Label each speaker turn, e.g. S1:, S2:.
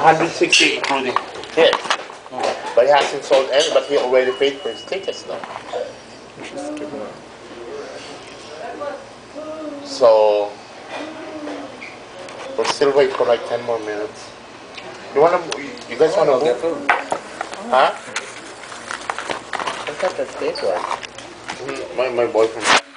S1: 160 including.
S2: Yes. But he hasn't sold any, but he already paid for his tickets now. So we'll still wait for like 10 more minutes. You guys wanna move? Huh?
S3: I thought that's this one.
S2: My boyfriend.